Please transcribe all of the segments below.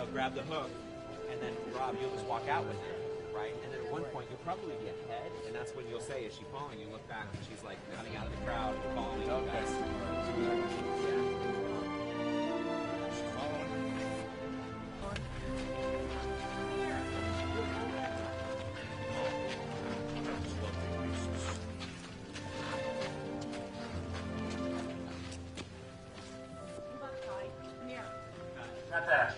grab the hook, and then Rob, you'll just walk out with it, right? And then at one point you'll probably be ahead, and that's when you'll say, "Is she following?" You look back, and she's like cutting out of the crowd, following you guys. Not that.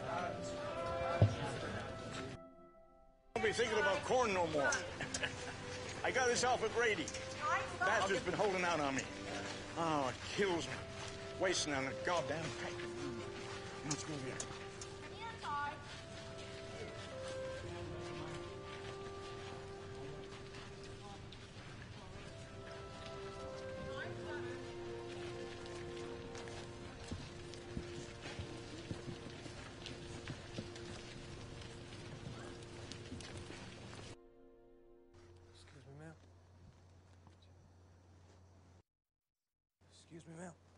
Don't be thinking about corn no more. I got this off at Brady. Badger's been holding out on me. Oh, it kills me. Wasting on a goddamn pack. Let's go here. Excuse me, ma'am.